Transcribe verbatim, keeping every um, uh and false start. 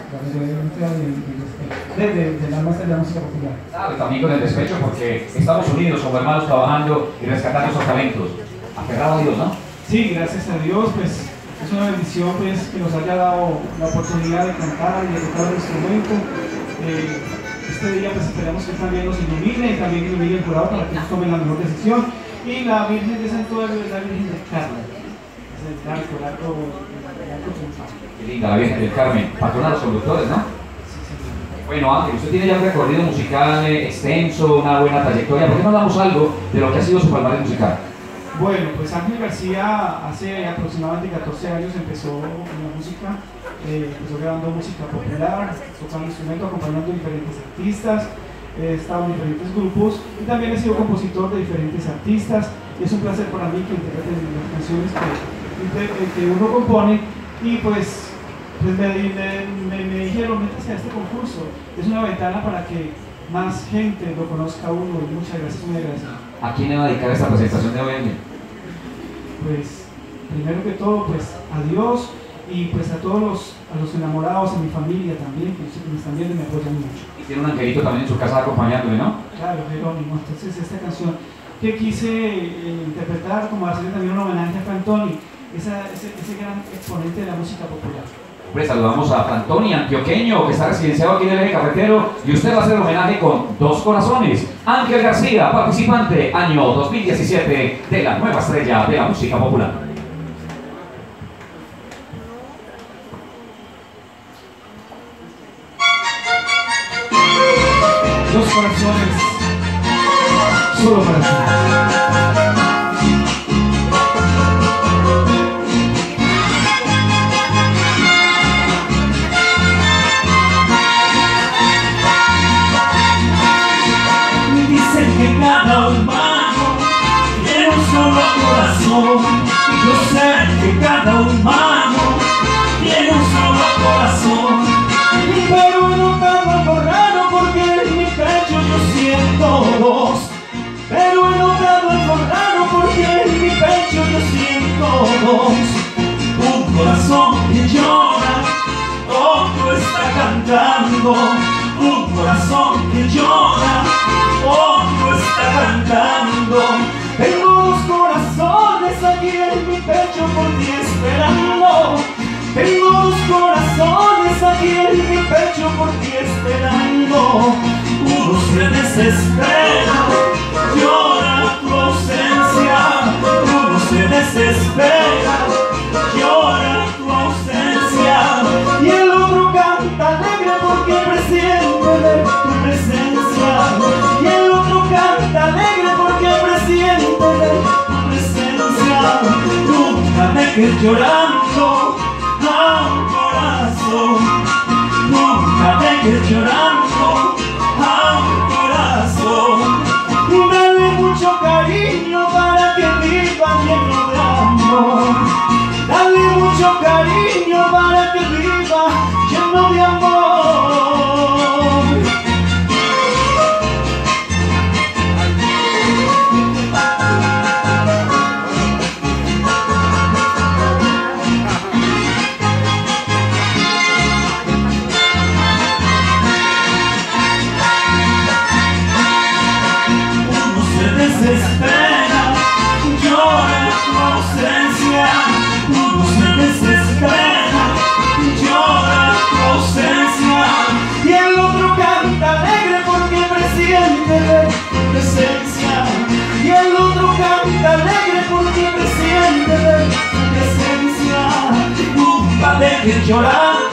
de, de, de la muestra de la música popular. Claro, y también con el despecho, porque estamos unidos como hermanos trabajando y rescatando esos talentos. Aferrado a Dios, ¿no? Sí, gracias a Dios, pues es una bendición pues, que nos haya dado la oportunidad de cantar y de tocar el instrumento. Eh, este día pues esperamos que también nos ilumine y también ilumine el jurado para que nos tomen la mejor decisión. Y la Virgen de Santuario es la Virgen del Carmen. Es el arco, el arco, el arco triunfal. Qué linda la Virgen del Carmen, patrona de los conductores, ¿no? Bueno, Ángel, usted tiene ya un recorrido musical extenso, una buena trayectoria. ¿Por qué no hablamos algo de lo que ha sido su palmarés musical? Bueno, pues Ángel García hace aproximadamente catorce años empezó con la música, eh, empezó grabando música popular, tocando instrumentos, acompañando diferentes artistas, eh, estaba en diferentes grupos y también he sido compositor de diferentes artistas. Y es un placer para mí que interpreten las canciones que, que uno compone y pues, pues me, me, me dijeron, métase a este concurso, es una ventana para que más gente lo conozca a uno y muchas gracias, muy agradecido. ¿A quién le va a dedicar esta presentación de hoy en día? Pues, primero que todo, pues a Dios y pues a todos los, a los enamorados, a mi familia también, que me están viendo y me apoyan mucho. Y tiene un angelito también en su casa acompañándole, ¿no? Claro, Jerónimo. Entonces esta canción que quise eh, interpretar como hacerle también un homenaje a Frantoni, esa, ese, ese gran exponente de la música popular. Hombre, saludamos a Frantoni, antioqueño, que está residenciado aquí en el eje cafetero, y usted va a hacer el homenaje con dos corazones. Ángel García, participante, año dos mil diecisiete, de la nueva estrella de la música popular. Dos corazones, solo para ti. Cada humano tiene un solo corazón. Yo sé que cada humano tiene un solo corazón, pero he notado algo raro porque en mi pecho yo siento dos. Pero he notado algo raro porque en mi pecho yo siento dos. Un corazón que llora, otro está cantando. Un corazón que llora, otro está cantando. Tengo dos corazones aquí en mi pecho por ti esperando. Tengo dos corazones aquí en mi pecho por ti esperando. Uno se desespera, llora tu ausencia. Uno se desespera, llora tu ausencia. Y el otro canta alegre porque presiente de tu presencia. Y el otro canta alegre porque presiente de tu presencia. Nunca dejes llorando a un corazón. Nunca dejes llorando a un corazón. Dale mucho cariño para que viva lleno de amor. Dale mucho cariño para que viva lleno de amor. Desespera, llora tu ausencia. Uno se desespera, llora tu ausencia. Y el otro canta alegre porque presiente de tu presencia. Y el otro canta alegre porque presiente de tu presencia. Nunca dejes llorar